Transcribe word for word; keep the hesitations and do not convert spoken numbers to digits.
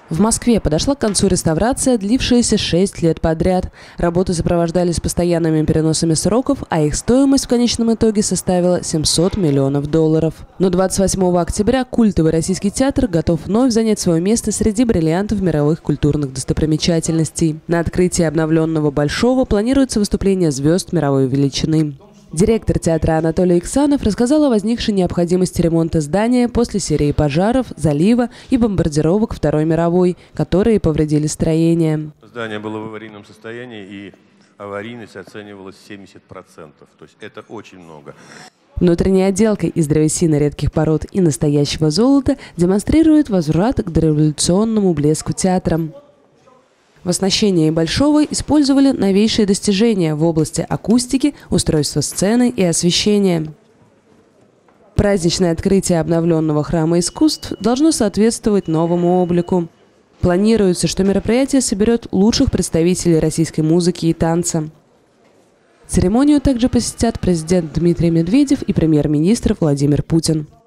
В Москве подошла к концу реставрация, длившаяся шесть лет подряд. Работы сопровождались постоянными переносами сроков, а их стоимость в конечном итоге составила семьсот миллионов долларов. Но двадцать восьмого октября культовый российский театр готов вновь занять свое место среди бриллиантов мировых культурных достопримечательностей. На открытии обновленного Большого планируется выступление звезд мировой величины. Директор театра Анатолий Иксанов рассказал о возникшей необходимости ремонта здания после серии пожаров, залива и бомбардировок Второй мировой, которые повредили строение. Здание было в аварийном состоянии, и аварийность оценивалась семьдесят процентов. То есть это очень много. Внутренняя отделка из древесины редких пород и настоящего золота демонстрирует возврат к дореволюционному блеску театра. В оснащении Большого использовали новейшие достижения в области акустики, устройства сцены и освещения. Праздничное открытие обновленного храма искусств должно соответствовать новому облику. Планируется, что мероприятие соберет лучших представителей российской музыки и танца. Церемонию также посетят президент Дмитрий Медведев и премьер-министр Владимир Путин.